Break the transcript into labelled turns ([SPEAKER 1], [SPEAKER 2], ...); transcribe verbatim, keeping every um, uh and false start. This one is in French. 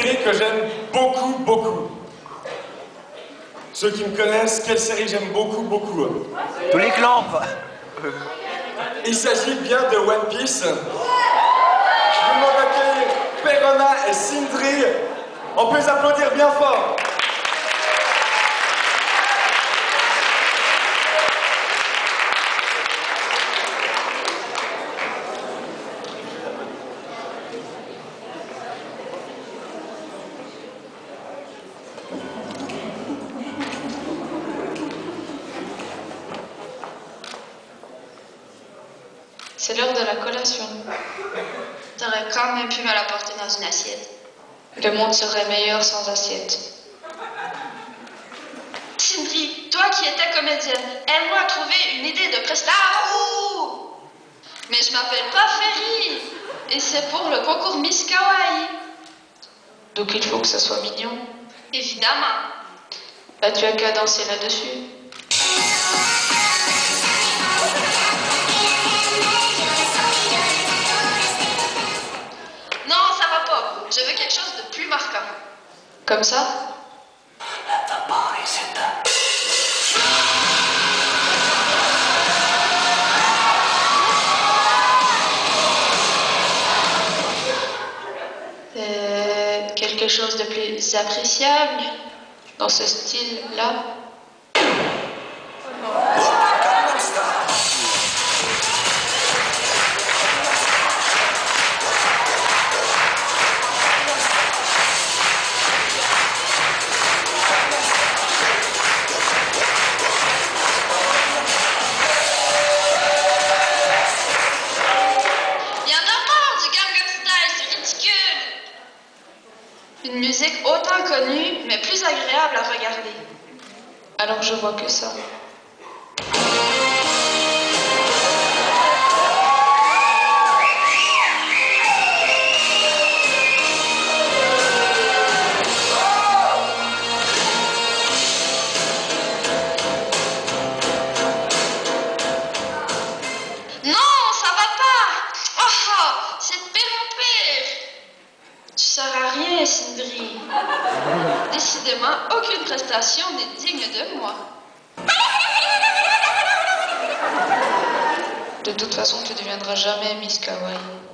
[SPEAKER 1] série que j'aime beaucoup, beaucoup. Ceux qui me connaissent, quelle série j'aime beaucoup, beaucoup.
[SPEAKER 2] Tous les clans.
[SPEAKER 1] Il s'agit bien de One Piece. Je vous demande d'accueillir Perona et Sindri. On peut les applaudir bien fort.
[SPEAKER 3] C'est l'heure de la collation.
[SPEAKER 4] T'aurais quand même pu me l'apporter dans une assiette.
[SPEAKER 3] Le monde serait meilleur sans assiette.
[SPEAKER 4] Sindri, toi qui étais comédienne, aide-moi à trouver une idée de prestation. Mais je m'appelle pas Ferry. Et c'est pour le concours Miss Kawaii.
[SPEAKER 3] Donc il faut que ça soit mignon.
[SPEAKER 4] Évidemment.
[SPEAKER 3] Bah tu as qu'à danser là-dessus.
[SPEAKER 4] Non, ça va pas. Je veux quelque chose de plus marquant.
[SPEAKER 3] Comme ça? Euh, quelque chose de plus appréciable dans ce style-là.
[SPEAKER 4] Une musique autant connue, mais plus agréable à regarder.
[SPEAKER 3] Alors je vois que ça.
[SPEAKER 4] Non, ça va pas. Oh, oh, c'est de pire en pire. Tu sers à rien, Sindri. Décidément, aucune prestation n'est digne de moi.
[SPEAKER 3] De toute façon, tu ne deviendras jamais Miss Kawaii.